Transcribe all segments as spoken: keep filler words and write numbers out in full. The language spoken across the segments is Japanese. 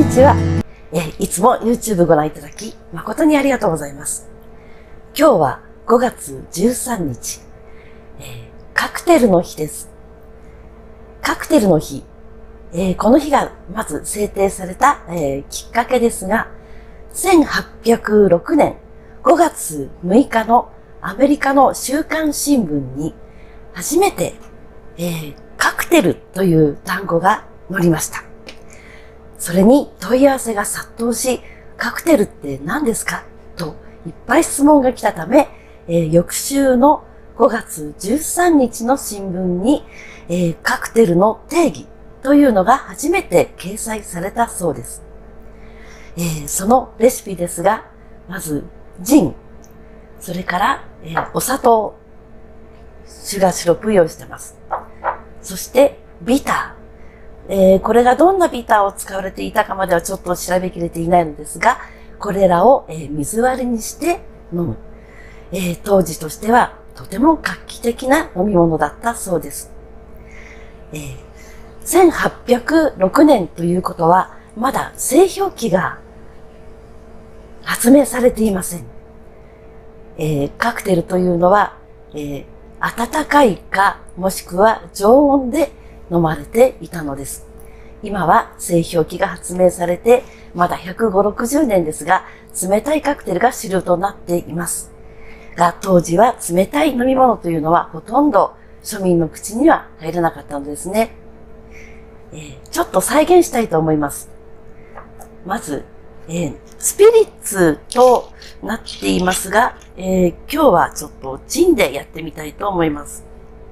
にちは。えー、いつも YouTube ご覧いただき、誠にありがとうございます。今日はごがつじゅうさんにち、えー、カクテルの日です。カクテルの日、えー、この日がまず制定された、えー、きっかけですが、せんはっぴゃくろくねんごがつむいかのアメリカの週刊新聞に初めて、えー、カクテルという単語が載りました。それに問い合わせが殺到し、カクテルって何ですかといっぱい質問が来たため、えー、翌週のごがつじゅうさんにちの新聞に、えー、カクテルの定義というのが初めて掲載されたそうです。えー、そのレシピですが、まずジン、それから、えー、お砂糖、シュガーシロップ用意してます。そしてビター。えー、これがどんなビターを使われていたかまではちょっと調べきれていないのですが、これらを、えー、水割りにして飲む。えー、当時としてはとても画期的な飲み物だったそうです。えー、せんはっぴゃくろくねんということは、まだ製氷機が発明されていません。えー、カクテルというのは、えー、温かいかもしくは常温で飲まれていたのです。今は製氷機が発明されてまだひゃくごじゅう、ろくじゅうねんですが、冷たいカクテルが主流となっています。が、当時は冷たい飲み物というのはほとんど庶民の口には入らなかったのですね。えー、ちょっと再現したいと思います。まず、えー、スピリッツとなっていますが、えー、今日はちょっとジンでやってみたいと思います。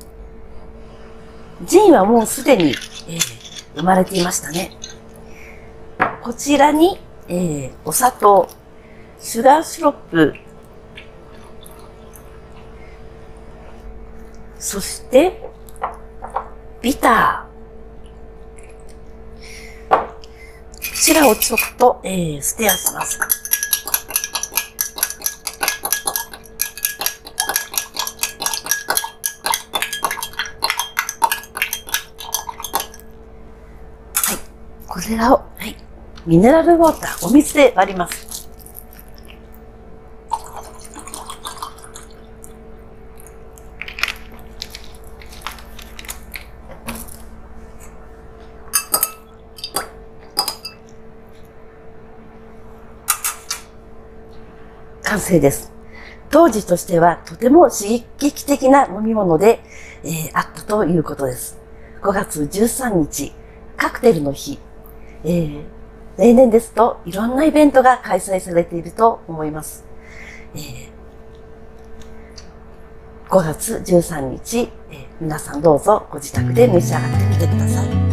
ジンはもうすでに、えー、生まれていましたね。こちらに、えー、お砂糖、シュガーシロップ、そしてビター。こちらをちょっと、えー、ステアします。これらを、はい、ミネラルウォーター、お水で割ります。完成です。当時としてはとても刺激的な飲み物で、えー、あったということです。ごがつじゅうさんにち、カクテルの日。えー、例年ですといろんなイベントが開催されていると思います。えー、ごがつじゅうさんにち、えー、皆さんどうぞご自宅で召し上がってみてください。